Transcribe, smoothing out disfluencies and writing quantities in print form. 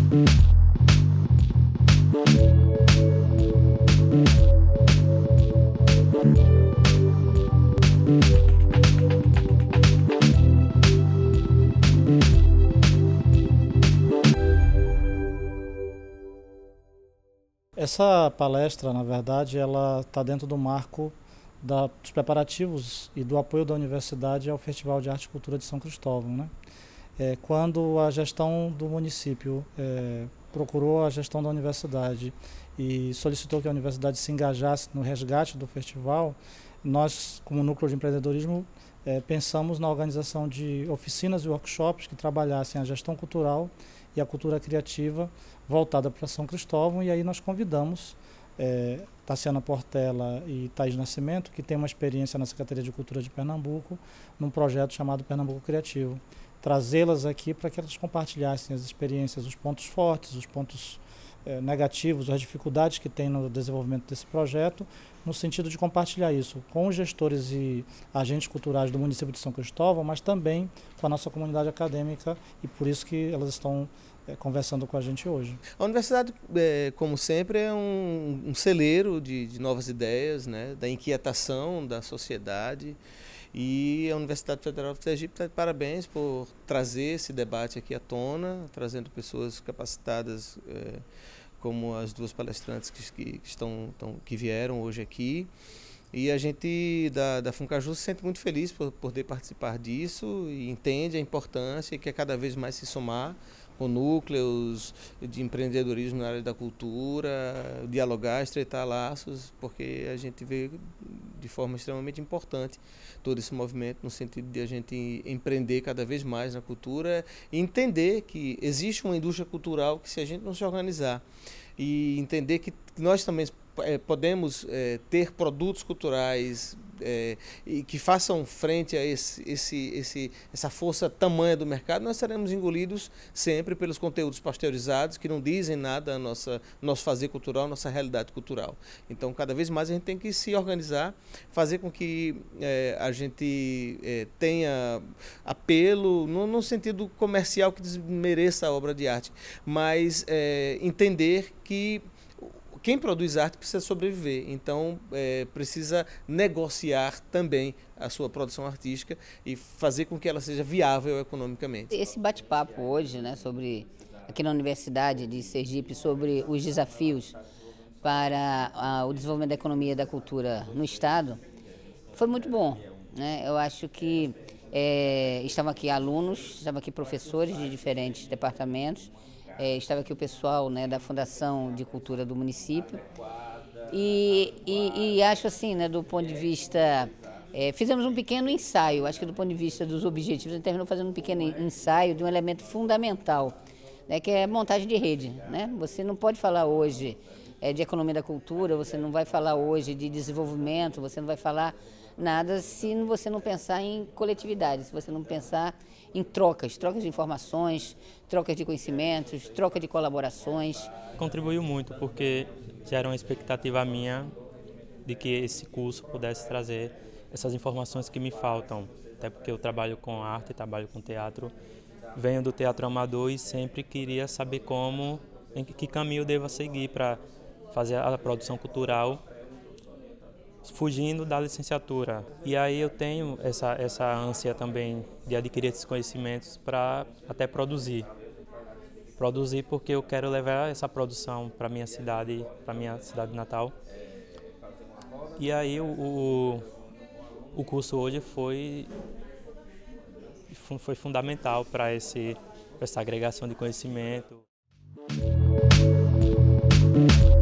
Essa palestra, na verdade, ela está dentro do marco dos preparativos e do apoio da universidade ao Festival de Arte e Cultura de São Cristóvão, né? Quando a gestão do município procurou a gestão da universidade e solicitou que a universidade se engajasse no resgate do festival, nós, como Núcleo de Empreendedorismo, pensamos na organização de oficinas e workshops que trabalhassem a gestão cultural e a cultura criativa voltada para São Cristóvão, e aí nós convidamos Tassiana Portela e Thaís Nascimento, que tem uma experiência na Secretaria de Cultura de Pernambuco, num projeto chamado Pernambuco Criativo. Trazê-las aqui para que elas compartilhassem as experiências, os pontos fortes, os pontos negativos, as dificuldades que tem no desenvolvimento desse projeto, no sentido de compartilhar isso com os gestores e agentes culturais do município de São Cristóvão, mas também com a nossa comunidade acadêmica, e por isso que elas estão conversando com a gente hoje. A universidade, como sempre, é um celeiro de novas ideias, né, da inquietação da sociedade. E a Universidade Federal do Sergipe está de parabéns por trazer esse debate aqui à tona, trazendo pessoas capacitadas como as duas palestrantes que vieram hoje aqui. E a gente da Funcaju se sente muito feliz por poder participar disso e entende a importância e quer cada vez mais se somar com núcleos de empreendedorismo na área da cultura, dialogar, estreitar laços, porque a gente vê de forma extremamente importante todo esse movimento no sentido de a gente empreender cada vez mais na cultura e entender que existe uma indústria cultural que, se a gente não se organizar e entender que nós também podemos ter produtos culturais e que façam frente a essa força tamanha do mercado, nós seremos engolidos sempre pelos conteúdos pasteurizados que não dizem nada a nosso fazer cultural, nossa realidade cultural. Então, cada vez mais a gente tem que se organizar, fazer com que a gente tenha apelo, não no sentido comercial que desmereça a obra de arte, mas entender que quem produz arte precisa sobreviver, então precisa negociar também a sua produção artística e fazer com que ela seja viável economicamente. Esse bate-papo hoje, né, aqui na Universidade de Sergipe, sobre os desafios para o desenvolvimento da economia e da cultura no Estado, foi muito bom, né? Eu acho que estavam aqui alunos, estavam aqui professores de diferentes departamentos, estava aqui o pessoal, né, da Fundação de Cultura do município e acho assim, né, do ponto de vista, fizemos um pequeno ensaio, acho que do ponto de vista dos objetivos, a gente terminou fazendo um pequeno ensaio de um elemento fundamental, né, que é a montagem de rede, né? Você não pode falar hoje de economia da cultura, você não vai falar hoje de desenvolvimento, você não vai falar nada se você não pensar em coletividade, se você não pensar em trocas de informações, trocas de conhecimentos, troca de colaborações. Contribuiu muito porque já era uma expectativa minha de que esse curso pudesse trazer essas informações que me faltam, até porque eu trabalho com arte, trabalho com teatro, venho do teatro amador e sempre queria saber em que caminho eu devo seguir para fazer a produção cultural fugindo da licenciatura. E aí eu tenho essa ânsia também de adquirir esses conhecimentos para até produzir. Produzir porque eu quero levar essa produção para minha cidade natal. E aí o curso hoje foi fundamental para essa agregação de conhecimento.